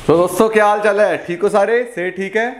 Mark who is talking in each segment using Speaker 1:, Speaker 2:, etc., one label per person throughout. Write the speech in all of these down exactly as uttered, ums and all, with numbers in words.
Speaker 1: तो दोस्तों क्या हाल चाल है? ठीक हो सारे? से ठीक है।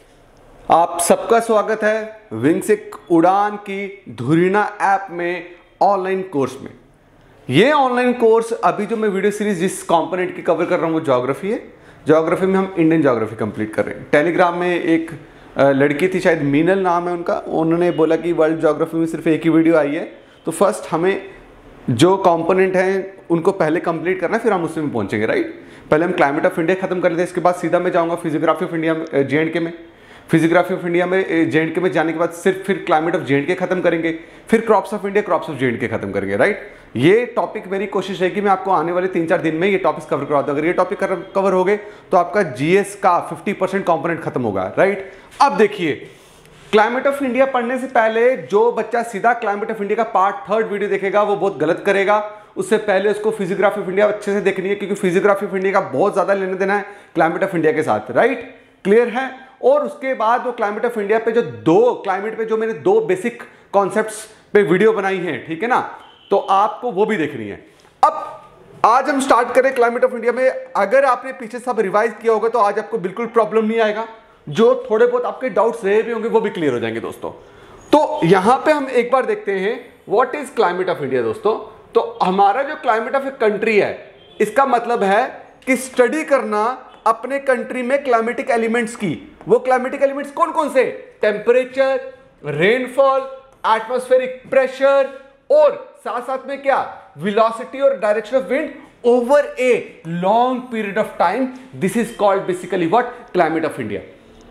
Speaker 1: आप सबका स्वागत है विंगसिक उड़ान की धुरीना ऐप में ऑनलाइन कोर्स में। ये ऑनलाइन कोर्स अभी जो मैं वीडियो सीरीज जिस कंपोनेंट की कवर कर रहा हूँ वो ज्योग्राफी है। ज्योग्राफी में हम इंडियन ज्योग्राफी कंप्लीट कर रहे हैं। टेलीग्राम में एक लड़की थी, शायद मीनल नाम है उनका, उन्होंने बोला कि वर्ल्ड ज्योग्राफी में सिर्फ एक ही वीडियो आई है, तो फर्स्ट हमें जो कंपोनेंट हैं उनको पहले कंप्लीट करना है, फिर हम उसमें पहुंचेंगे। राइट, पहले हम क्लाइमेट ऑफ इंडिया खत्म कर लेते हैं, इसके बाद सीधा मैं जाऊंगा physiography of India J and K में। फिजियोग्राफी ऑफ इंडिया में जे एंड के में जाने के बाद सिर्फ फिर climate of J and K खत्म करेंगे, फिर crops of India, crops of J and K खत्म करेंगे। राइट, ये टॉपिक मेरी कोशिश है कि मैं आपको आने वाले तीन चार दिन में ये टॉपिक्स कवर करवा दूं। अगर ये टॉपिक कवर हो गए तो आपका जीएस का फिफ्टी परसेंट कॉम्पोनेंट खत्म होगा। राइट, अब देखिए, क्लाइमेट ऑफ इंडिया पढ़ने से पहले जो बच्चा सीधा क्लाइमेट ऑफ इंडिया का पार्ट थर्ड वीडियो देखेगा वो बहुत गलत करेगा। उससे पहले उसको फिजियोग्राफी ऑफ इंडिया अच्छे से देखनी है, क्योंकि फिजियोग्राफी ऑफ इंडिया का बहुत ज्यादा लेने देना है क्लाइमेट ऑफ इंडिया के साथ। राइट, क्लियर है। और उसके बाद वो क्लाइमेट ऑफ इंडिया पे जो दो क्लाइमेट पे जो मैंने दो बेसिक कॉन्सेप्ट्स पे वीडियो बनाई है, ठीक है ना, तो आपको वो भी देखनी है। अब आज हम स्टार्ट करें क्लाइमेट ऑफ इंडिया में। अगर आपने पीछे सब रिवाइज किया होगा तो आज आपको बिल्कुल प्रॉब्लम नहीं आएगा। जो थोड़े बहुत आपके डाउट्स रहे भी होंगे वो भी क्लियर हो जाएंगे दोस्तों। तो यहां पे हम एक बार देखते हैं what is climate of India. दोस्तों, तो हमारा जो क्लाइमेट ऑफ ए कंट्री है, इसका मतलब है कि स्टडी करना अपने कंट्री में क्लाइमेटिक एलिमेंट्स की। वो क्लाइमेटिक एलिमेंट्स कौन कौन से? टेम्परेचर, रेनफॉल, एटमॉस्फेरिक प्रेशर और साथ साथ में क्या, वेलोसिटी और direction of wind over a long period of time. This is called basically what? Climate of India.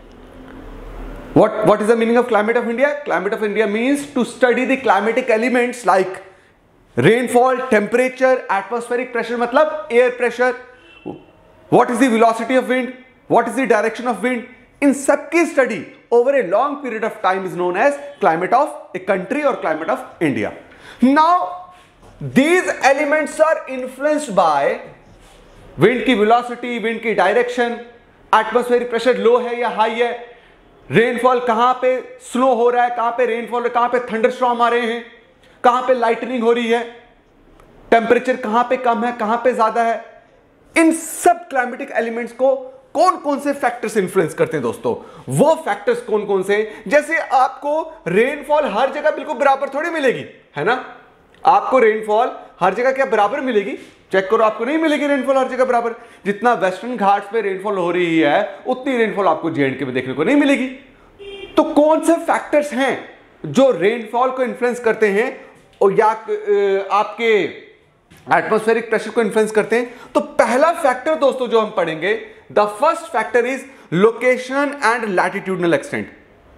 Speaker 1: What, what is the meaning of climate of India? Climate of India means to study the climatic elements like rainfall, temperature, atmospheric pressure मतलब air pressure, what is the velocity of wind, what is the direction of wind, इन सब की study over a long period of time is known as climate of a country or climate of India. Now these elements are influenced by wind की velocity, wind की direction, atmospheric pressure low है या high है, rainfall कहां पे slow हो रहा है, कहां पे रेनफॉल, कहां पे थंडरस्टॉर्म आ रहे हैं, कहां पे लाइटनिंग हो रही है, टेम्परेचर कहां पे कम है, कहां पे ज्यादा है। इन सब क्लाइमेटिक एलिमेंट्स को कौन कौन से फैक्टर्स इंफ्लुएंस करते हैं दोस्तों? वो फैक्टर्स कौन कौन से? जैसे आपको रेनफॉल हर जगह बिल्कुल बराबर थोड़ी मिलेगी, है ना। आपको रेनफॉल हर जगह क्या बराबर मिलेगी? चेक करो, आपको नहीं मिलेगी रेनफॉल हर जगह बराबर। जितना वेस्टर्न घाट्स पे रेनफॉल हो रही है उतनी रेनफॉल आपको जे एंड के में देखने को नहीं मिलेगी। तो कौन से फैक्टर्स हैं जो रेनफॉल को इन्फ्लुएंस करते हैं और या आपके एटमॉस्फेरिक प्रेशर को इन्फ्लुएंस करते हैं? तो पहला फैक्टर दोस्तों जो हम पढ़ेंगे, the first factor is location and latitudinal extent.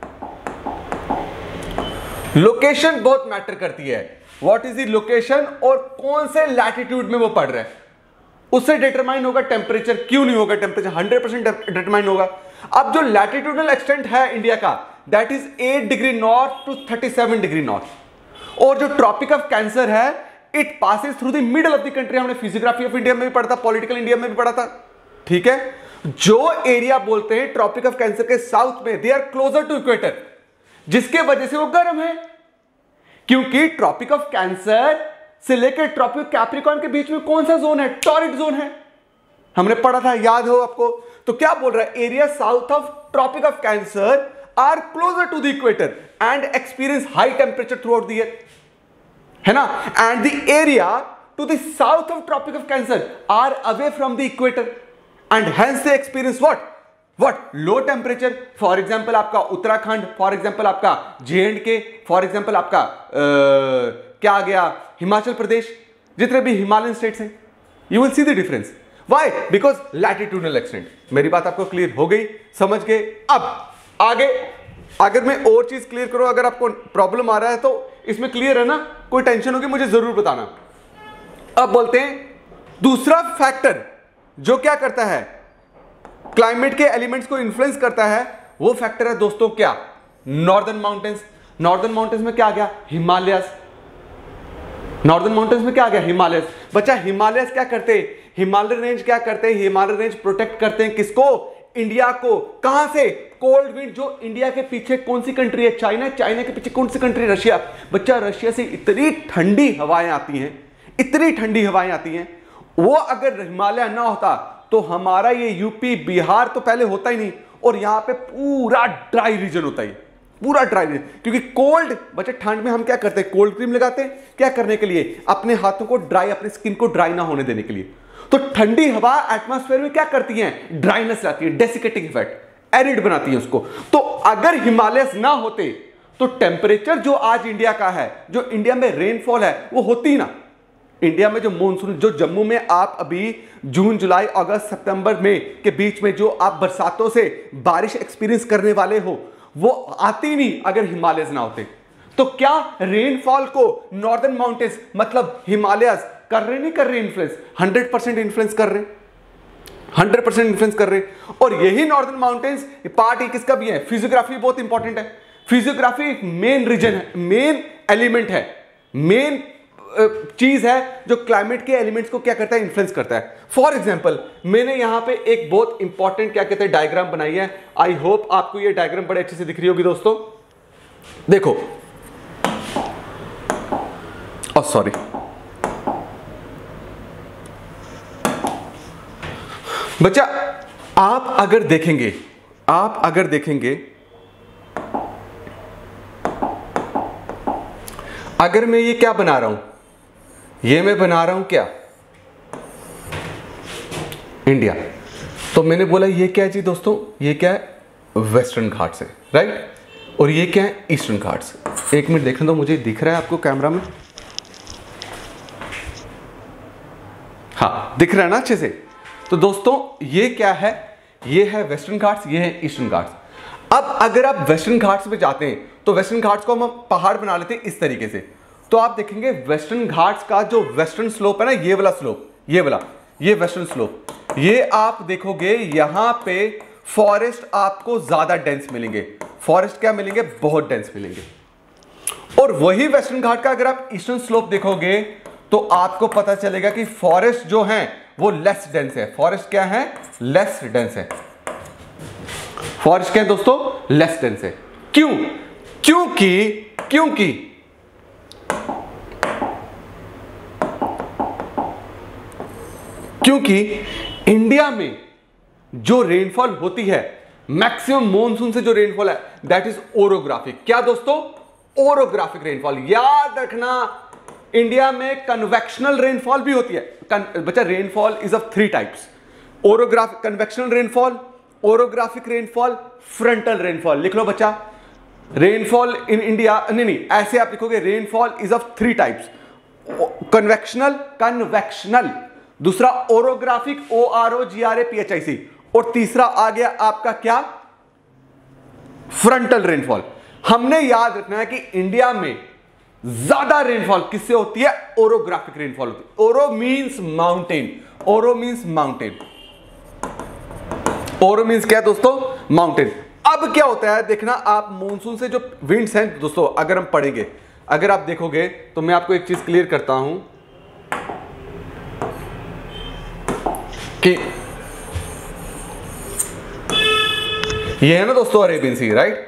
Speaker 1: Location बहुत मैटर करती है। व्हाट इज द लोकेशन और कौन से लैटिट्यूड में वो पड़ रहा है, उससे डिटरमाइन होगा टेम्परेचर। क्यों नहीं होगा? टेम्परेचर हंड्रेड परसेंट डिटरमाइन होगा। अब जो लैटिट्यूडनल एक्सटेंट है इंडिया का, that is eight degree north to thirty seven degree north. और जो ट्रॉपिक ऑफ कैंसर है, it passes through the middle of the country. हमने फिजियोग्राफी ऑफ इंडिया में भी पढ़ा था, पॉलिटिकल इंडिया में भी पढ़ा था, ठीक है। जो एरिया बोलते हैं ट्रॉपिक ऑफ कैंसर के साउथ में, they are closer to equator, जिसके वजह से वो गर्म है। क्योंकि ट्रॉपिक ऑफ कैंसर से लेकर ट्रॉपिक कैप्रिकॉर्न के बीच में कौन सा जोन है? टॉरिड जोन है, हमने पढ़ा था, याद हो आपको। तो क्या बोल रहा है? Area south of tropic of Cancer are closer to the equator and experience high temperature throughout the year, है ना। And the area to the south of tropic of Cancer are away from the equator and hence they experience what what low temperature. For example आपका Uttarakhand, for example आपका J and K, for example आपका आ, क्या आ गया, हिमाचल प्रदेश, जितने भी Himalayan states हैं, you will see the difference. Why? Because latitudinal extent. मेरी बात आपको क्लियर हो गई, समझ गए? अब आगे अगर मैं और चीज क्लियर करूं, अगर आपको प्रॉब्लम आ रहा है तो इसमें क्लियर है ना, कोई टेंशन होगी मुझे जरूर बताना। अब बोलते हैं दूसरा फैक्टर जो क्या करता है, क्लाइमेट के एलिमेंट्स को इन्फ्लुएंस करता है, वो फैक्टर है दोस्तों क्या? Northern mountains. नॉर्दर्न माउंटेन्स में क्या आ गया? हिमालयस। नॉर्दर्न माउंटेन्स में क्या आ गया? हिमालयस। बच्चा हिमालयस क्या करते हैं? हिमालय रेंज क्या करते हैं? हिमालय रेंज प्रोटेक्ट करते हैं किसको? इंडिया को। कहां से? Cold wind. जो इंडिया के पीछे कौन सी कंट्री है? चाइना। चाइना के पीछे कौन सी कंट्री? रशिया। बच्चा रशिया से इतनी ठंडी हवाएं आती हैं, इतनी ठंडी हवाएं आती हैं, वो अगर हिमालय ना होता तो हमारा ये यूपी बिहार तो पहले होता ही नहीं, और यहां पे पूरा ड्राई रीजन होता है, पूरा ड्राई रीजन। क्योंकि कोल्ड बच्चे, ठंड में हम क्या करते हैं, कोल्ड क्रीम लगाते हैं, क्या करने के लिए, अपने हाथों को ड्राई, अपने स्किन को ड्राई ना होने देने के लिए। तो ठंडी हवा एटमॉस्फेयर में क्या करती है, ड्राइनेस लाती है, डेसिकेटिंग इफेक्ट, एरिड बनाती है उसको। तो अगर हिमालय ना होते तो टेम्परेचर जो आज इंडिया का है, जो इंडिया में रेनफॉल है, वो होती ना। इंडिया में जो मानसून, जो जम्मू में आप अभी जून जुलाई अगस्त सितंबर में के बीच में जो आप बरसातों से बारिश एक्सपीरियंस करने वाले हो, वो आती नहीं अगर हिमालय ना होते। तो क्या रेनफॉल को नॉर्दर्न माउंटेन्स मतलब हिमालयस कर रहे नहीं कर रहे इन्फ्लुएंस, हंड्रेड परसेंट इन्फ्लुएंस कर रहे, हंड्रेड परसेंट इन्फ्लुएंस कर रहे। और यही नॉर्दर्न माउंटेन्स पार्ट ही किसका भी है, फिजियोग्राफी बहुत इंपॉर्टेंट है। फिजियोग्राफी एक मेन रीजन है, मेन एलिमेंट है, मेन चीज है जो क्लाइमेट के एलिमेंट्स को क्या करता है, इन्फ्लुएंस करता है। फॉर एग्जांपल मैंने यहां पे एक बहुत इंपॉर्टेंट क्या कहते हैं डायग्राम बनाई है। आई होप आपको ये डायग्राम बड़े अच्छे से दिख रही होगी दोस्तों। देखो, ओ सॉरी, बच्चा आप अगर देखेंगे, आप अगर देखेंगे अगर मैं ये क्या बना रहा हूं, ये मैं बना रहा हूं क्या, इंडिया। तो मैंने बोला ये क्या है जी दोस्तों, ये क्या है, वेस्टर्न घाट्स है, राइट। और ये क्या है, ईस्टर्न घाट्स। एक मिनट देखने दो, मुझे दिख रहा है आपको कैमरा में, हाँ दिख रहा है ना अच्छे से। तो दोस्तों ये क्या है, ये है वेस्टर्न घाट्स, ये है ईस्टर्न घाट्स। अब अगर आप वेस्टर्न घाट्स में जाते हैं तो वेस्टर्न घाट्स को हम पहाड़ बना लेते हैं इस तरीके से। तो आप देखेंगे वेस्टर्न घाट्स का जो वेस्टर्न स्लोप है ना, ये वाला स्लोप, ये वाला, ये वेस्टर्न स्लोप, ये आप देखोगे यहां पे फॉरेस्ट आपको ज्यादा डेंस मिलेंगे। फॉरेस्ट क्या मिलेंगे, बहुत डेंस मिलेंगे। और वही वेस्टर्न घाट का अगर आप ईस्टर्न स्लोप देखोगे तो आपको पता चलेगा कि फॉरेस्ट जो है वो लेस डेंस है। फॉरेस्ट क्या है, लेस डेंस है। फॉरेस्ट क्या है दोस्तों, लेस डेंस है। क्यों, क्योंकि क्योंकि क्योंकि इंडिया में जो रेनफॉल होती है, मैक्सिमम मॉनसून से जो रेनफॉल है, दैट इज ओरोग्राफिक। क्या दोस्तों, ओरोग्राफिक रेनफॉल। याद रखना, इंडिया में कन्वेक्शनल रेनफॉल भी होती है। बच्चा rainfall is of three types, orographic, convectional rainfall, orographic rainfall, frontal rainfall. लिख लो बच्चा, रेनफॉल इन इंडिया, नहीं नहीं ऐसे आप लिखोगे, rainfall is of three types, convectional, convectional, दूसरा orographic, O R O G R A P H I C, और तीसरा आ गया आपका क्या, फ्रंटल रेनफॉल। हमने याद रखना है कि इंडिया में ज्यादा रेनफॉल किससे होती है, ओरोग्राफिक रेनफॉल होती है। Oro means mountain, oro means mountain, oro means क्या दोस्तों, माउंटेन। अब क्या होता है देखना, आप मॉनसून से जो विंड्स हैं दोस्तों, अगर हम पढ़ेंगे, अगर आप देखोगे तो मैं आपको एक चीज क्लियर करता हूं कि ये है ना दोस्तों अरेबियन सी, राइट।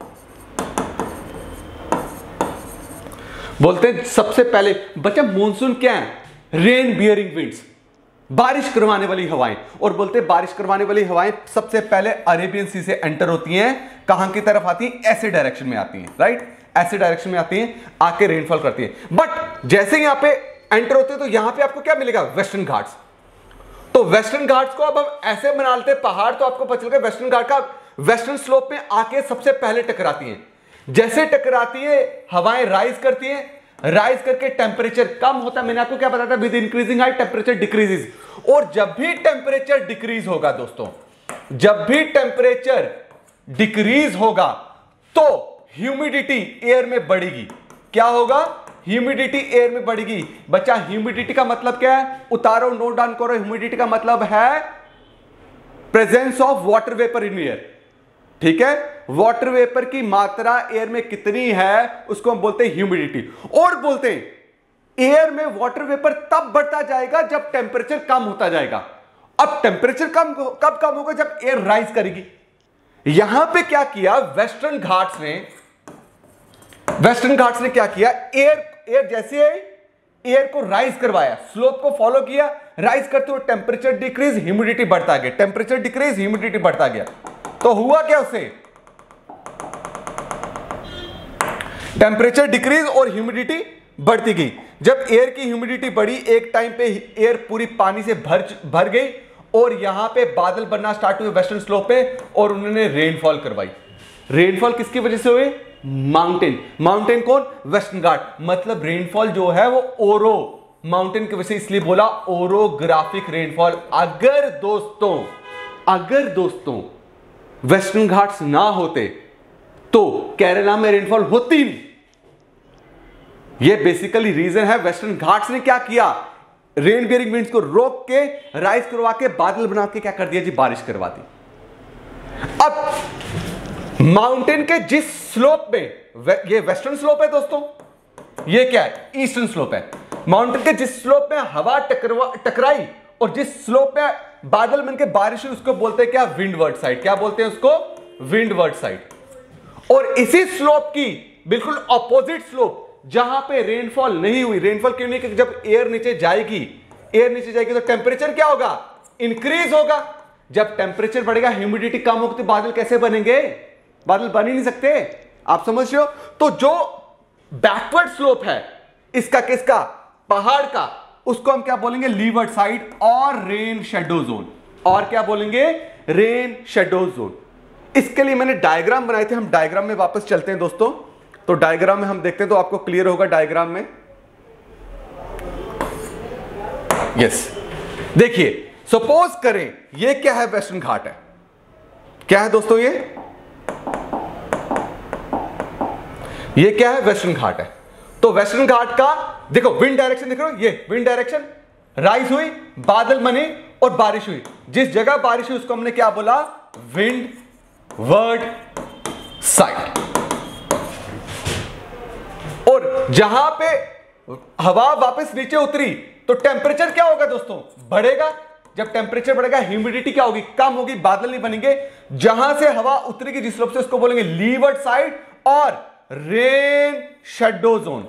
Speaker 1: बोलते हैं सबसे पहले बच्चा मॉनसून क्या है, रेन बियरिंग विंड्स, बारिश करवाने वाली हवाएं। और बोलते हैं बारिश करवाने वाली हवाएं सबसे पहले अरेबियन सी से एंटर होती हैं, कहां की तरफ आती हैं, ऐसे डायरेक्शन में आती हैं, राइट, ऐसे डायरेक्शन में आती हैं, आके रेनफॉल करती हैं। बट जैसे यहां पे एंटर होते हैं तो यहां पे आपको क्या मिलेगा, वेस्टर्न घाट्स। तो वेस्टर्न घाट्स को अब हम ऐसे बना लेते हैं पहाड़, तो आपको पता चलेगा वेस्टर्न घाट का वेस्टर्न स्लोप में आके सबसे पहले टकराती हैं। जैसे टकराती है हवाएं राइज करती हैं, राइज करके टेम्परेचर कम होता है। मैंने आपको क्या बताया था, with increasing height temperature decreases. और जब भी टेम्परेचर डिक्रीज होगा दोस्तों, जब भी टेम्परेचर डिक्रीज होगा तो ह्यूमिडिटी एयर में बढ़ेगी। क्या होगा, ह्यूमिडिटी एयर में बढ़ेगी। बच्चा ह्यूमिडिटी का मतलब क्या है, उतारो, नोट डाउन करो। ह्यूमिडिटी का मतलब है presence of water vapour in air, ठीक है। वाटर वेपर की मात्रा एयर में कितनी है उसको हम बोलते हैं ह्यूमिडिटी। और बोलते हैं एयर में वाटर वेपर तब बढ़ता जाएगा जब टेम्परेचर कम होता जाएगा। अब टेम्परेचर कम कब कम होगा, जब एयर राइज करेगी। यहां पे क्या किया वेस्टर्न घाट्स ने, वेस्टर्न घाट्स ने क्या किया, एयर एयर जैसे एयर को राइज करवाया, स्लोप को फॉलो किया, राइज करते हुए टेम्परेचर डिक्रीज, ह्यूमिडिटी बढ़ता गया, टेम्परेचर डिक्रीज, ह्यूमिडिटी बढ़ता गया। तो हुआ क्या उसे, टेम्परेचर डिक्रीज और ह्यूमिडिटी बढ़ती गई। जब एयर की ह्यूमिडिटी बढ़ी, एक टाइम पे एयर पूरी पानी से भर भर गई और यहां पे बादल बनना स्टार्ट हुए वेस्टर्न स्लोप पे, और उन्होंने रेनफॉल करवाई। रेनफॉल किसकी वजह से हुए, माउंटेन। माउंटेन कौन, वेस्टर्न घाट। मतलब रेनफॉल जो है वो ओरो माउंटेन की वजह से, इसलिए बोला ओरोग्राफिक रेनफॉल। अगर दोस्तों अगर दोस्तों वेस्टर्न घाट्स ना होते तो केरला में रेनफॉल होती नहीं। यह बेसिकली रीजन है, वेस्टर्न घाट्स ने क्या किया, रेन बियरिंग विंड्स को रोक के, राइज करवा के, बादल बना के क्या कर दिया जी, बारिश करवा दी। अब माउंटेन के जिस स्लोप पे, ये वेस्टर्न स्लोप है दोस्तों, ये क्या है, ईस्टर्न स्लोप है। माउंटेन के जिस स्लोप पे हवा टकरवा टकराई और जिस स्लोप पे बादल बनके बारिश हुई, उसको बोलते हैं क्या, विंडवर्ड साइड। क्या बोलते हैं उसको, विंडवर्ड साइड। और इसी स्लोप की बिल्कुल ऑपोजिट स्लोप, जहां पे रेनफॉल नहीं हुई। रेनफॉल क्यों नहीं, क्योंकि जब एयर नीचे जाएगी, एयर नीचे जाएगी तो टेम्परेचर क्या होगा, इंक्रीज होगा। जब टेम्परेचर बढ़ेगा, ह्यूमिडिटी कम होगी, तो बादल कैसे बनेंगे, बादल बन ही नहीं सकते। आप समझ रहे हो। तो जो बैकवर्ड स्लोप है इसका, किसका, पहाड़ का, उसको हम क्या बोलेंगे, लीवर्ड साइड और रेन शेडो जोन। और क्या बोलेंगे, रेन शेडो जोन। इसके लिए मैंने डायग्राम बनाए थे, हम डायग्राम में वापस चलते हैं दोस्तों। तो डायग्राम में हम देखते हैं तो आपको क्लियर होगा डायग्राम में। यस, देखिए, सपोज करें ये क्या है, वेस्टर्न घाट है। क्या है दोस्तों, ये ये क्या है, वेस्टर्न घाट है। तो वेस्टर्न घाट का देखो विंड डायरेक्शन, देख रहे हो, ये विंड डायरेक्शन, राइज हुई, बादल बने और बारिश हुई। जिस जगह बारिश हुई उसको हमने क्या बोला, विंड वर्ड साइड। और जहां पे हवा वापस नीचे उतरी तो टेम्परेचर क्या होगा दोस्तों, बढ़ेगा। जब टेम्परेचर बढ़ेगा, ह्यूमिडिटी क्या होगी, कम होगी, बादल नहीं बनेंगे। जहां से हवा उतरेगी जिस स्लोप से, उसको बोलेंगे लीवर्ड साइड और rain shadow zone.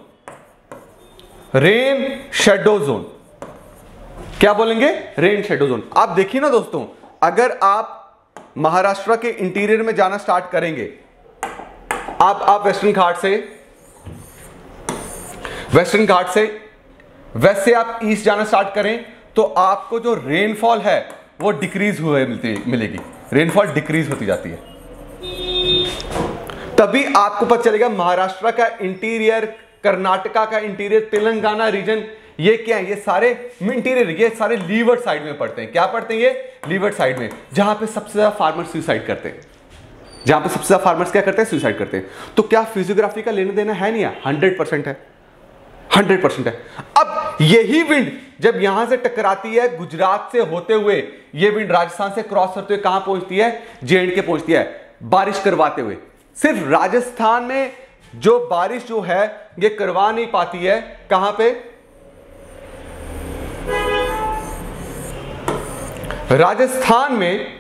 Speaker 1: Rain shadow zone क्या बोलेंगे, रेन शेडो जोन। आप देखिए ना दोस्तों, अगर आप महाराष्ट्र के इंटीरियर में जाना स्टार्ट करेंगे, आप आप वेस्टर्न घाट से वेस्टर्न घाट से वेस्ट से आप ईस्ट जाना स्टार्ट करें तो आपको जो रेनफॉल है वो डिक्रीज हुए मिलती मिलेगी। रेनफॉल डिक्रीज होती जाती है। तभी आपको पता चलेगा महाराष्ट्र का इंटीरियर, कर्नाटका का इंटीरियर, तेलंगाना रीजन, ये क्या है, ये सारे इंटीरियर, ये सारे लीवर्ड साइड में पड़ते हैं। क्या पड़ते हैं, ये लीवर्ड साइड में, जहां पे सबसे ज्यादा फार्मर्स सुसाइड करते हैं। जहां पे सबसे ज्यादा फार्मर्स क्या करते हैं, सुसाइड करते हैं। तो क्या फिजियोग्राफी का लेना देना है नहीं है, हंड्रेड परसेंट है, हंड्रेड परसेंट है। अब यही विंड जब यहां से टकराती है गुजरात से होते हुए, ये विंड राजस्थान से क्रॉस करते हुए कहां पहुंचती है, जे एंड के पहुंचती है, बारिश करवाते हुए। सिर्फ राजस्थान में जो बारिश जो है ये करवा नहीं पाती है, कहां पे, राजस्थान में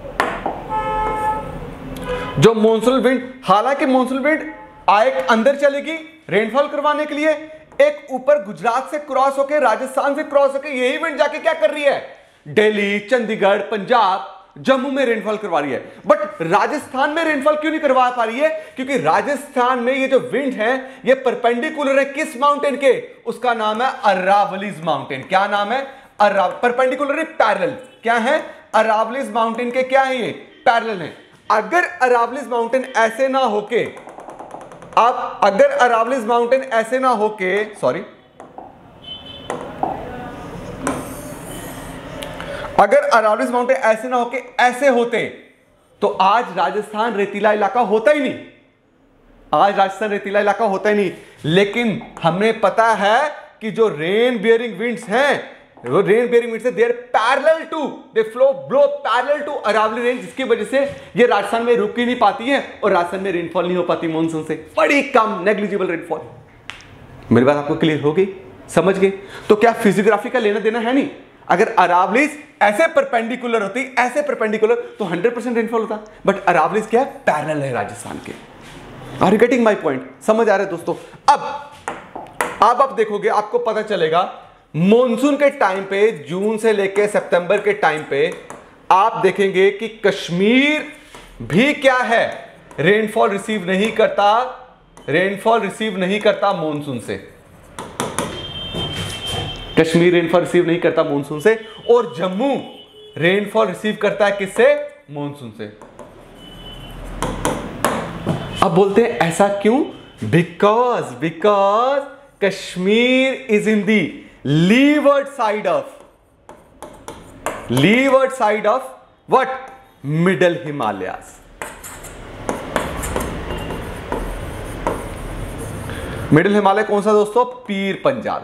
Speaker 1: जो मॉनसून विंड, हालांकि मॉनसून विंड आए अंदर चलेगी रेनफॉल करवाने के लिए, एक ऊपर गुजरात से क्रॉस होकर, राजस्थान से क्रॉस होकर यही विंड जाके क्या कर रही है, दिल्ली, चंडीगढ़, पंजाब, जम्मू में रेनफॉल करवा रही है। बट राजस्थान में रेनफॉल क्यों नहीं करवा पा रही है, क्योंकि राजस्थान में ये जो विंड है ये परपेंडिकुलर है किस माउंटेन के, उसका नाम है अरावलीज माउंटेन। क्या नाम है, अरा परपेंडिकुलर पैरेलल। क्या है, अरावलीज माउंटेन के क्या है, ये पैरेलल है। अगर अरावलीज माउंटेन ऐसे ना होके, आप अगर अरावलीज माउंटेन ऐसे ना होके, सॉरी, अगर अरावलीज माउंटेन ऐसे ना होके ऐसे होते तो आज राजस्थान रेतीला इलाका होता ही नहीं। आज राजस्थान रेतीला इलाका होता ही नहीं। लेकिन हमें पता है कि जो रेन बियरिंग विंड्स हैं, वो rain bearing winds they are parallel to, they flow blow parallel to Aravalli range, जिसकी वजह से ये राजस्थान में रुक ही नहीं पाती है और राजस्थान में रेनफॉल नहीं हो पाती मॉनसून से, बड़ी कम नेग्लिजिबल रेनफॉल। मेरी बात आपको क्लियर हो गई, समझ गए। तो क्या फिजियोग्राफी का लेना देना है नहीं। अगर अरावलीज ऐसे परपेंडिकुलर होती, ऐसे परपेंडिकुलर, तो हंड्रेड परसेंट रेनफॉल होता। बट अरावलीज क्या है, पैरेलल है राजस्थान के। Are you getting my point, समझ आ रहा है दोस्तों। अब अब आप देखोगे आपको पता चलेगा मॉनसून के टाइम पे, जून से लेकर सितंबर के टाइम पे आप देखेंगे कि कश्मीर भी क्या है, रेनफॉल रिसीव नहीं करता, रेनफॉल रिसीव नहीं करता मॉनसून से। कश्मीर रेनफॉल रिसीव नहीं करता मॉनसून से, और जम्मू रेनफॉल रिसीव करता है किससे? मॉनसून से। अब बोलते हैं ऐसा क्यों? Because because Kashmir is in the leeward side of, leeward side of what? Middle Himalayas. Middle Himalaya कौन सा दोस्तों? पीर पंजाल।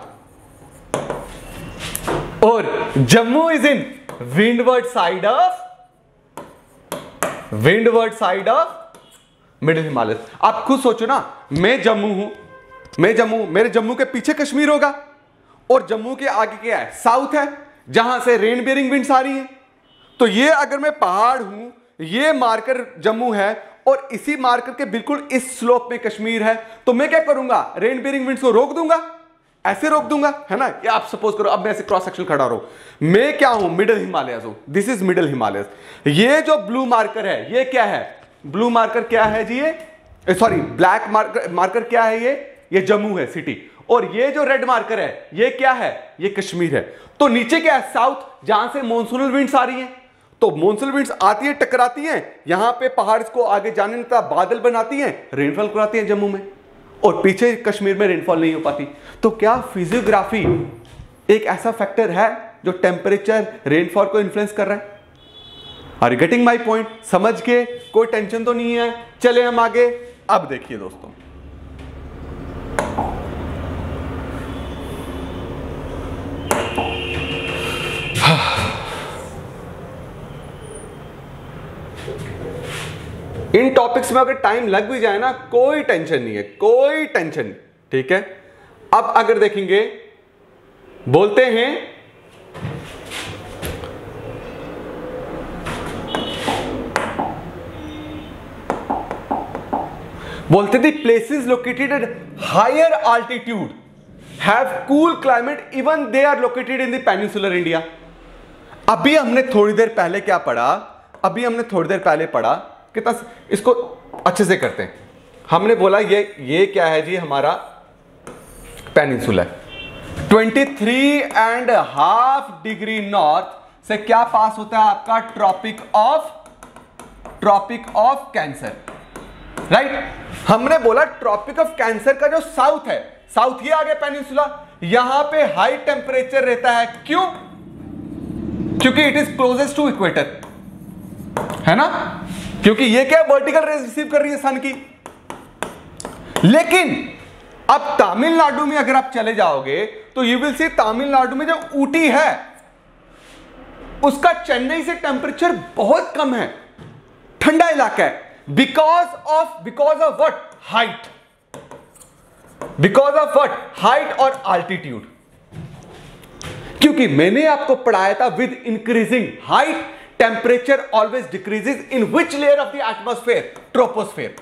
Speaker 1: और Jammu is in windward side of, windward side of middle Himalaya. आप खुद सोचो ना, मैं जम्मू हूं, मैं जम्मू, मेरे जम्मू के पीछे कश्मीर होगा, और जम्मू के आगे क्या है? साउथ है, जहां से रेन बियरिंग विंड्स आ रही है। तो ये अगर मैं पहाड़ हूं, ये मार्कर जम्मू है, और इसी मार्कर के बिल्कुल इस स्लोप में कश्मीर है, तो मैं क्या करूंगा? रेन बियरिंग विंड्स को रोक दूंगा, ऐसे रोक दूंगा, है ना? ये आप सपोज करो, अब मैं ऐसे क्रॉस सेक्शन खड़ा रहा हूं, मैं क्या हूं? मिडिल हिमालयस हूं, दिस इज मिडिल हिमालयस। ये जो ब्लू मार्कर है, ये क्या है? ब्लू मार्कर क्या है जी? ये सॉरी ब्लैक मार्कर, मार्कर क्या है? ये ये जम्मू है सिटी, और ये जो रेड मार्कर है, ये क्या है? ये कश्मीर है। तो नीचे क्या है? साउथ, जहां से मॉनसूनल विंड्स आ रही हैं। तो मॉनसूनल विंड्स आती है, टकराती हैं, यहां पे पहाड़ को आगे जाने देता, बादल बनाती हैं, रेनफॉल कराती हैं जम्मू में, और पीछे कश्मीर में रेनफॉल नहीं हो पाती। तो क्या फिजियोग्राफी एक ऐसा फैक्टर है जो टेम्परेचर, रेनफॉल को इन्फ्लुएंस कर रहा है? Are you getting my point? समझ के कोई टेंशन तो नहीं है। चले हम आगे। अब देखिए दोस्तों, इन टॉपिक्स में अगर टाइम लग भी जाए ना, कोई टेंशन नहीं है, कोई टेंशन नहीं, ठीक है। अब अगर देखेंगे, बोलते हैं बोलते थे places located at higher altitude have cool climate even they are located in the peninsular India. अभी हमने थोड़ी देर पहले क्या पढ़ा? अभी हमने थोड़ी देर पहले पढ़ा कि तस, इसको अच्छे से करते हैं। हमने बोला ये ये क्या है जी? हमारा पेनिनसुला। तेईस एंड हाफ डिग्री नॉर्थ से क्या पास होता है आपका? Tropic of tropic of cancer, right. हमने बोला ट्रॉपिक ऑफ कैंसर का जो साउथ है, साउथ ये आ गया पेनिनसुला, यहां पे हाई टेम्परेचर रहता है। क्यों? क्योंकि it is closest to equator, है ना? क्योंकि ये क्या वर्टिकल रेज रिसीव कर रही है सन की। लेकिन अब तमिलनाडु में अगर आप चले जाओगे तो यू विल सी, तमिलनाडु में जो ऊटी है उसका चेन्नई से टेम्परेचर बहुत कम है, ठंडा इलाका है। Because of because of what? Height. Because of what? Height और आल्टीट्यूड। क्योंकि मैंने आपको पढ़ाया था with increasing height temperature always decreases in which layer of the atmosphere? Troposphere.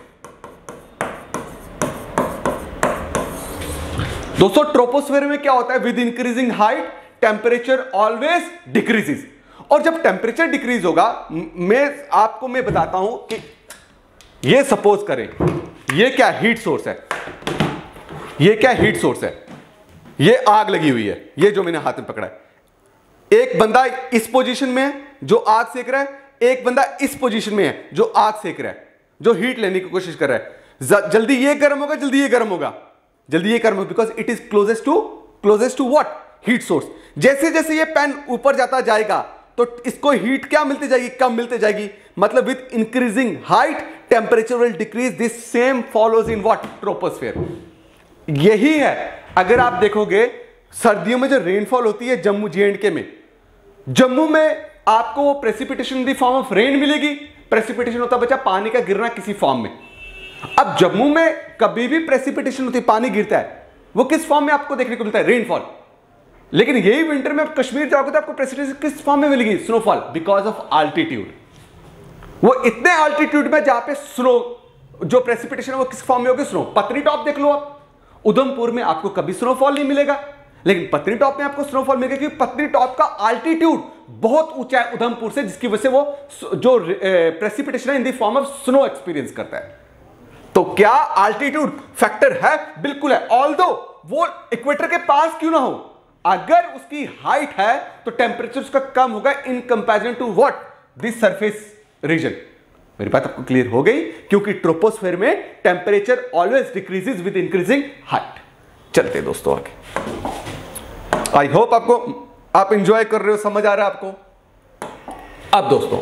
Speaker 1: दोस्तों ट्रोपोस्फेयर में क्या होता है? With increasing height temperature always decreases. और जब टेम्परेचर डिक्रीज होगा, मैं आपको मैं बताता हूं कि ये सपोज करें, ये क्या हीट सोर्स है, ये क्या हीट सोर्स है, ये आग लगी हुई है, ये जो मैंने हाथ में पकड़ा है। एक बंदा इस पोजीशन में है जो आग सेक रहा है, एक बंदा इस पोजीशन में है जो आग सेक रहा है, जो हीट लेने की कोशिश कर रहा है। जल्दी ये गर्म होगा, जल्दी ये गर्म होगा, जल्दी ये गर्म होगा, because it is closest to closest to what? Heat source. जैसे जैसे ये पेन ऊपर जाता जाएगा तो इसको हीट क्या मिलती जाएगी? कम मिलती जाएगी। मतलब with increasing height temperature will decrease, this same follows in what? Troposphere. यही है, अगर आप देखोगे सर्दियों में जो रेनफॉल होती है जम्मू जे एंड के में, जम्मू में आपको वो precipitation in the form of rain मिलेगी। प्रेसिपिटेशन होता है बच्चा पानी का गिरना किसी फॉर्म में। अब जम्मू में कभी भी प्रेसिपिटेशन होती है, पानी गिरता है, वो किस फॉर्म में आपको देखने को मिलता है? रेनफॉल। लेकिन यही विंटर में आप कश्मीर जाओगे तो आपको प्रेसिपिटेशन किस फॉर्म में मिलेगी? Snowfall, because of altitude. वो इतने आल्टीट्यूड में जहां पे स्नो जो प्रेसिपिटेशन है वो किस फॉर्म में होगी? स्नो। पतनी टॉप देख लो आप, उधमपुर में आपको कभी स्नोफॉल नहीं मिलेगा, लेकिन पत्नीटॉप में आपको स्नोफॉल मिलेगा, क्योंकि पत्नीटॉप का अल्टीट्यूड बहुत ऊंचा है उधमपुर से, जिसकी वजह से वो जो प्रेसिपिटेशन है in the form of snow experience करता है। तो क्या अल्टीट्यूड फैक्टर है? बिल्कुल है। ऑल्दो वो इक्वेटर के पास क्यों ना हो, अगर उसकी हाइट है तो टेंपरेचर उसका कम होगा in comparison to what, this surface region. मेरी बात आपको क्लियर हो गई? क्योंकि ट्रोपोस्फेयर में temperature always decreases with increasing height. चलते दोस्तों आगे। आई होप आपको आप इंजॉय कर रहे हो, समझ आ रहा है आपको। अब दोस्तों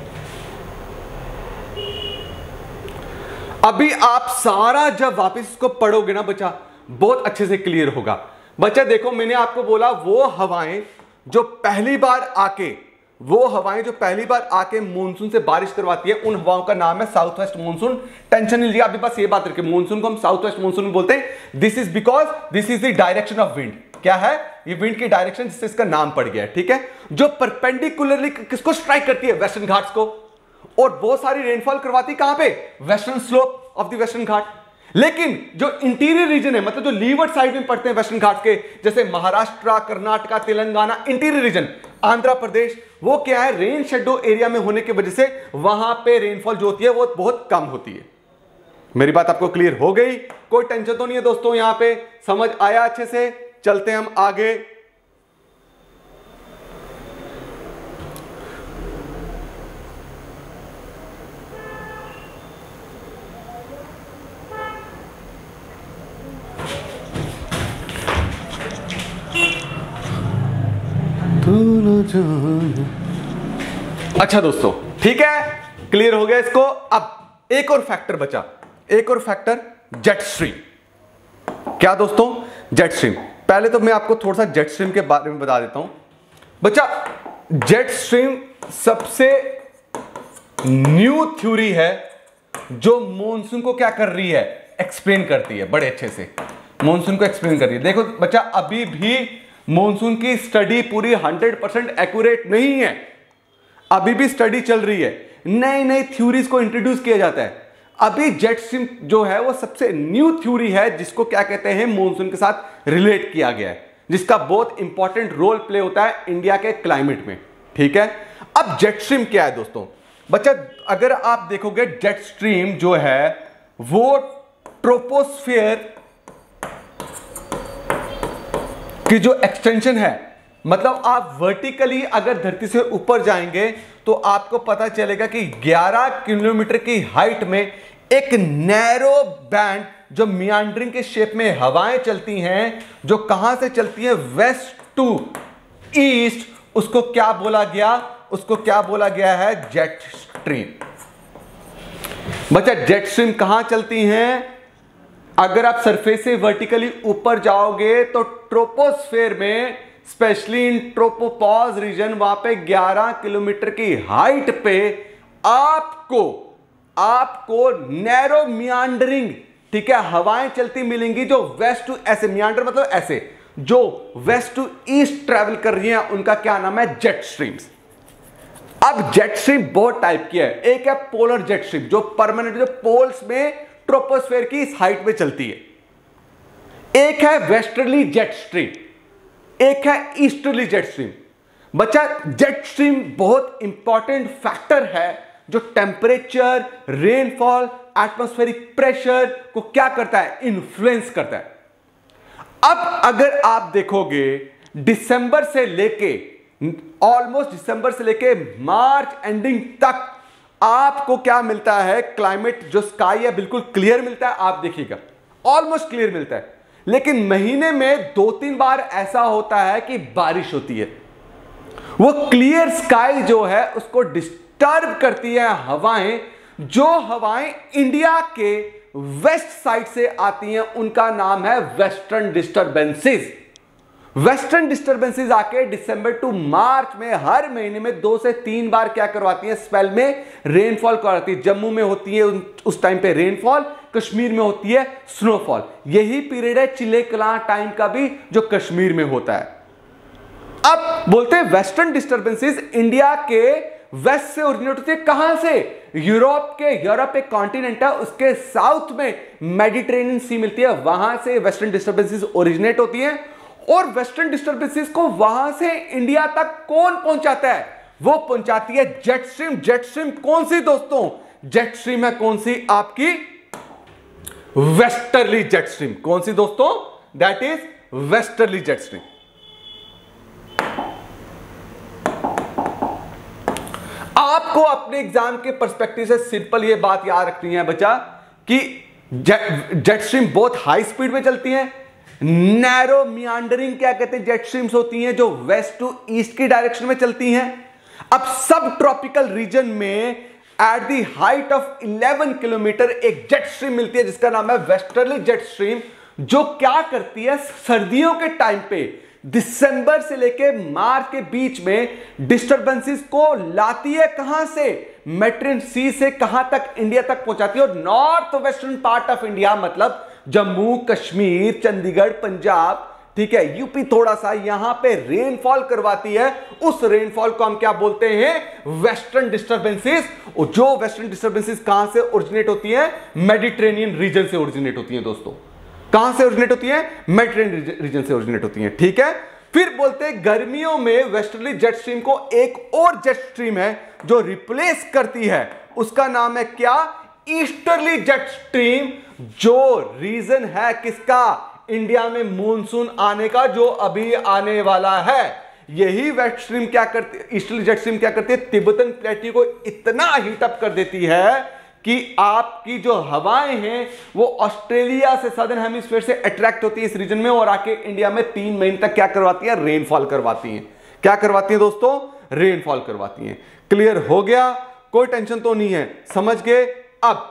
Speaker 1: अभी आप सारा जब वापस इसको पढ़ोगे ना बच्चा, बहुत अच्छे से क्लियर होगा। बच्चा देखो, मैंने आपको बोला वो हवाएं जो पहली बार आके वो हवाएं जो पहली बार आके मॉनसून से बारिश करवाती है, उन हवाओं का नाम है साउथ वेस्ट मॉनसून। टेंशन नहीं लीजिए, अभी बस ये बात रखिए, मॉनसून को हम साउथ वेस्ट मॉनसून बोलते हैं। This is because this is the direction of wind. क्या है ये? विंड की डायरेक्शन, जिससे इसका नाम पड़ गया है। ठीक है, जो परपेंडिकुलरली किसको स्ट्राइक करती है? वेस्टर्न घाट्स को। और बहुत सारी रेनफॉल करवाती कहां पे? Western slope of the western Ghat. लेकिन जो इंटीरियर रीजन है, मतलब जो लीवर्ड साइड में पड़ते हैं वेस्टर्न घाट के, जैसे महाराष्ट्र, कर्नाटका, तेलंगाना, इंटीरियर रीजन, आंध्र प्रदेश, वो क्या है? रेन शेडो एरिया में होने की वजह से वहां पे रेनफॉल जो होती है वो बहुत कम होती है। मेरी बात आपको क्लियर हो गई? कोई टेंशन तो नहीं है दोस्तों, यहां पे समझ आया अच्छे से? चलते हैं हम आगे। अच्छा दोस्तों, ठीक है, क्लियर हो गया इसको। अब एक और फैक्टर बचा, एक और फैक्टर, जेट स्ट्रीम। क्या दोस्तों? Jet stream. पहले तो मैं आपको थोड़ा सा जेट स्ट्रीम के बारे में बता देता हूं बच्चा। जेट स्ट्रीम सबसे न्यू थ्योरी है जो मॉनसून को क्या कर रही है? एक्सप्लेन करती है, बड़े अच्छे से मॉनसून को एक्सप्लेन कर रही है। देखो बच्चा, अभी भी मॉनसून की स्टडी पूरी हंड्रेड परसेंट एक्यूरेट नहीं है, अभी भी स्टडी चल रही है, नई नई थ्योरीज को इंट्रोड्यूस किया जाता है। अभी जेट स्ट्रीम जो है वो सबसे न्यू थ्योरी है, जिसको क्या कहते हैं, मॉनसून के साथ रिलेट किया गया है, जिसका बहुत इंपॉर्टेंट रोल प्ले होता है इंडिया के क्लाइमेट में। ठीक है, अब जेट स्ट्रीम क्या है दोस्तों? बच्चा अगर आप देखोगे, जेट स्ट्रीम जो है वो ट्रोपोस्फेयर की जो एक्सटेंशन है, मतलब आप वर्टिकली अगर धरती से ऊपर जाएंगे तो आपको पता चलेगा कि ग्यारह किलोमीटर की हाइट में एक नैरो बैंड जो मियांडरिंग के शेप में हवाएं चलती हैं, जो कहां से चलती हैं? वेस्ट टू ईस्ट, उसको क्या बोला गया? उसको क्या बोला गया है? Jet stream. बच्चा जेट स्ट्रीम कहां चलती हैं? अगर आप सरफेस से वर्टिकली ऊपर जाओगे तो ट्रोपोस्फेयर में, स्पेशली इन ट्रोपोपॉज रीजन, वहां पे ग्यारह किलोमीटर की हाइट पे आपको आपको नैरो मियांडरिंग, ठीक है, हवाएं चलती मिलेंगी जो वेस्ट टू, ऐसे मियांडर मतलब ऐसे, जो वेस्ट टू ईस्ट ट्रैवल कर रही हैं, उनका क्या नाम है? Jet streams. अब जेट स्ट्रीम बहुत टाइप की है। एक है पोलर जेट स्ट्रीम, जो परमानेंट, जो पोल्स में ट्रोपोस्फेयर की इस हाइट में चलती है। एक है वेस्टर्ली जेट स्ट्रीम, एक है ईस्टर्ली जेट स्ट्रीम। बच्चा जेट स्ट्रीम बहुत इंपॉर्टेंट फैक्टर है जो टेम्परेचर, रेनफॉल, एटमॉस्फेरिक प्रेशर को क्या करता है? इन्फ्लुएंस करता है। अब अगर आप देखोगे दिसंबर से लेके, ऑलमोस्ट दिसंबर से लेके मार्च एंडिंग तक आपको क्या मिलता है? क्लाइमेट जो स्काई है बिल्कुल क्लियर मिलता है, आप देखिएगा ऑलमोस्ट क्लियर मिलता है। लेकिन महीने में दो तीन बार ऐसा होता है कि बारिश होती है। वो क्लियर स्काई जो है उसको डिस्टर्ब करती है हवाएं, जो हवाएं इंडिया के वेस्ट साइड से आती हैं, उनका नाम है वेस्टर्न डिस्टर्बेंसेस। वेस्टर्न डिस्टर्बेंसेस आके दिसंबर टू मार्च में हर महीने में दो से तीन बार क्या करवाती है? स्पेल में रेनफॉल करवाती है। जम्मू में होती है उस टाइम पे रेनफॉल, कश्मीर में होती है स्नोफॉल। यही पीरियड है चिले कलां टाइम का भी, जो कश्मीर में होता है। अब बोलते हैं वेस्टर्न डिस्टर्बेंसेस इंडिया के वेस्ट से ओरिजिनेट होती है। कहां से? यूरोप के यूरोप एक कॉन्टिनेंट है, उसके साउथ में मेडिटेरेनियन सी मिलती है, वहां से वेस्टर्न डिस्टर्बेंसेस ओरिजिनेट होती हैं। और वेस्टर्न डिस्टर्बेंसेस को वहां से इंडिया तक कौन पहुंचाता है? वो पहुंचाती है जेट स्ट्रीम। जेट स्ट्रीम कौन सी दोस्तों? जेट स्ट्रीम है कौन सी? आपकी वेस्टर्ली जेट स्ट्रीम। कौन सी दोस्तों? That is westerly jet stream. आपको अपने एग्जाम के पर्सपेक्टिव से सिंपल ये बात याद रखनी है बच्चा कि जेट स्ट्रीम बहुत हाई स्पीड में चलती है। नैरो मियांडरिंग क्या कहते हैं जेट स्ट्रीम्स होती हैं जो वेस्ट टू ईस्ट की डायरेक्शन में चलती हैं। अब सब ट्रॉपिकल रीजन में at the height of eleven kilometre एक जेट स्ट्रीम मिलती है जिसका नाम है वेस्टर्ली जेट स्ट्रीम, जो क्या करती है सर्दियों के टाइम पे दिसंबर से लेकर मार्च के बीच में डिस्टर्बेंसेस को लाती है। कहां से? मेडिटेरेनियन सी से कहां तक? इंडिया तक पहुंचाती है। और north western part of India मतलब जम्मू कश्मीर, चंडीगढ़, पंजाब, ठीक है, यूपी थोड़ा सा, यहां पे रेनफॉल करवाती है। उस रेनफॉल को हम क्या बोलते हैं? Western disturbances. और जो वेस्टर्न डिस्टर्बेंसेस कहां से ओरिजिनेट होती है? मेडिटेरेनियन रीजन से ओरिजिनेट होती है दोस्तों। कहां से ओरिजिनेट होती है? मेडिटेरेनियन रीजन से ओरिजिनेट होती है, ठीक है। फिर बोलते हैं गर्मियों में वेस्टर्ली जेट स्ट्रीम को एक और जेट स्ट्रीम है जो रिप्लेस करती है, उसका नाम है क्या? ईस्टर्ली जेट स्ट्रीम, जो रीजन है किसका? इंडिया में मॉनसून आने का, जो अभी आने वाला है। यही वेस्ट स्ट्रीम क्या करती है? ईस्टर्ली जेट स्ट्रीम क्या करती है? तिब्बतन प्लेटू को इतना हीट अप कर देती है कि आपकी जो हवाएं हैं वो ऑस्ट्रेलिया से, सदर्न हेमिस्फीयर से अट्रैक्ट होती है इस रीजन में और आके इंडिया में तीन महीने तक क्या करवाती है? रेनफॉल करवाती हैं। क्या करवाती हैं दोस्तों? रेनफॉल करवाती हैं। क्लियर हो गया? कोई टेंशन तो नहीं है, समझ गए? अब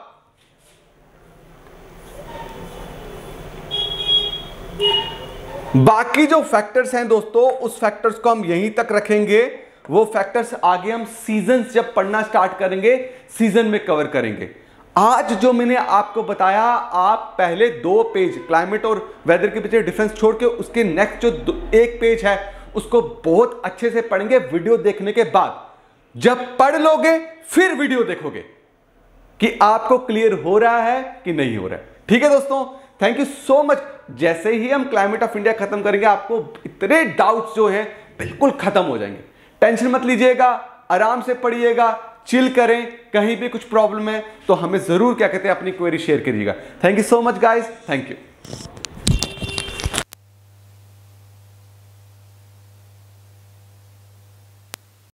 Speaker 1: बाकी जो फैक्टर्स हैं दोस्तों, उस फैक्टर्स को हम यहीं तक रखेंगे। वो फैक्टर्स आगे हम सीजन जब पढ़ना स्टार्ट करेंगे सीजन में कवर करेंगे। आज जो मैंने आपको बताया, आप पहले दो पेज क्लाइमेट और वेदर के बीच डिफरेंस छोड़ के उसके नेक्स्ट जो एक पेज है उसको बहुत अच्छे से पढ़ेंगे वीडियो देखने के बाद। जब पढ़ लोगे फिर वीडियो देखोगे कि आपको क्लियर हो रहा है कि नहीं हो रहा है। ठीक है दोस्तों, थैंक यू सो मच। जैसे ही हम क्लाइमेट ऑफ इंडिया खत्म करेंगे आपको इतने डाउट्स जो हैं बिल्कुल खत्म हो जाएंगे। टेंशन मत लीजिएगा, आराम से पढ़िएगा, चिल करें। कहीं भी कुछ प्रॉब्लम है तो हमें जरूर क्या कहते हैं अपनी क्वेरी शेयर करिएगा। Thank you so much guys, thank you.